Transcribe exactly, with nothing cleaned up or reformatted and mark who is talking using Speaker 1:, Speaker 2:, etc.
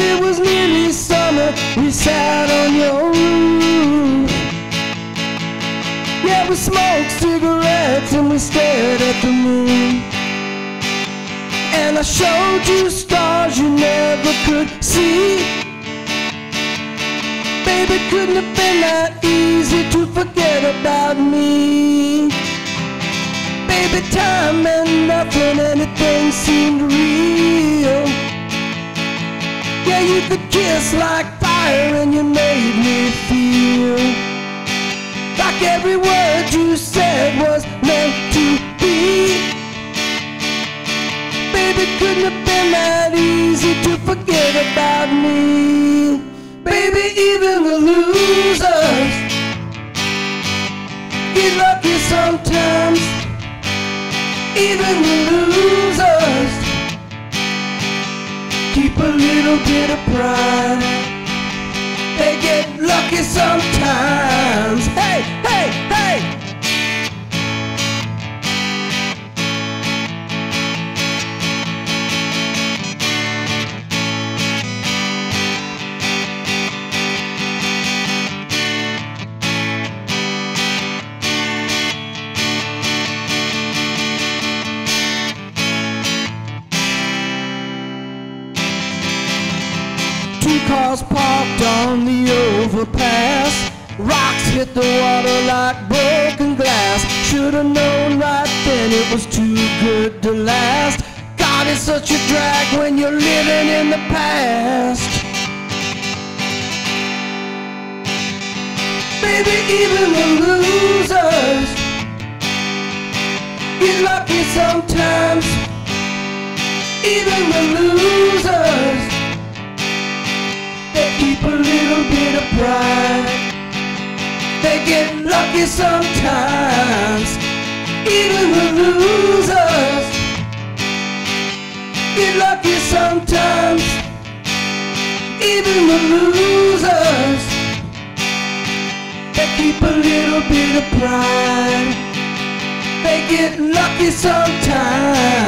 Speaker 1: it was nearly summer, we sat on your roof. Yeah, we smoked cigarettes and we stared at the moon. And I showed you stars you never could see. Baby, couldn't have been that easy to forget about me. Baby, time meant nothing, anything seemed real. Yeah, you could kiss like fire and you made me feel like every word you said was meant to be. Baby, couldn't have been that easy to forget about me. Baby, even the losers get lucky sometimes. Even the losers keep a little bit of pride. They get lucky sometimes. Hey, hey, hey! Two cars parked on the overpass. Rocks hit the water like broken glass. Should've known right then it was too good to last. God, it's such a drag when you're living in the past. Baby, even the losers get lucky sometimes. Even the losers, they keep a little bit of pride. They get lucky sometimes. Even the losers get lucky sometimes. Even the losers, they keep a little bit of pride. They get lucky sometimes.